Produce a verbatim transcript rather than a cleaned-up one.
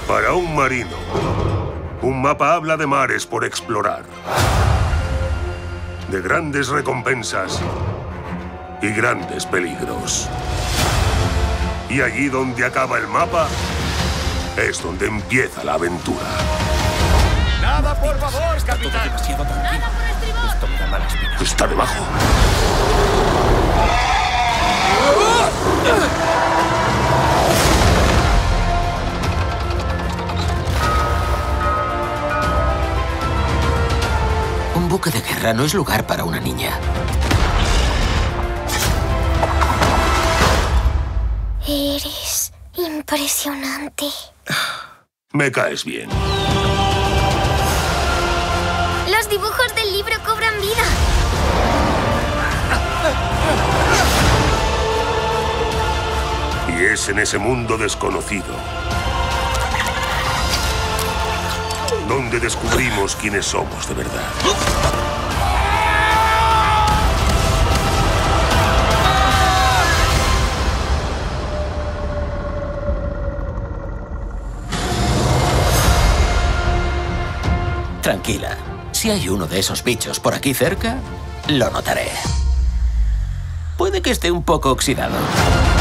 Para un marino, un mapa habla de mares por explorar, de grandes recompensas y grandes peligros. Y allí donde acaba el mapa, es donde empieza la aventura. ¡Nada, por favor, capitán! Demasiado tranquilo. ¡Nada por estribor! Esto me da mala espina. Está debajo. Un buque de guerra no es lugar para una niña. Eres impresionante. Me caes bien. Los dibujos del libro cobran vida. Y es en ese mundo desconocido donde descubrimos quiénes somos de verdad. Tranquila. Si hay uno de esos bichos por aquí cerca, lo notaré. Puede que esté un poco oxidado.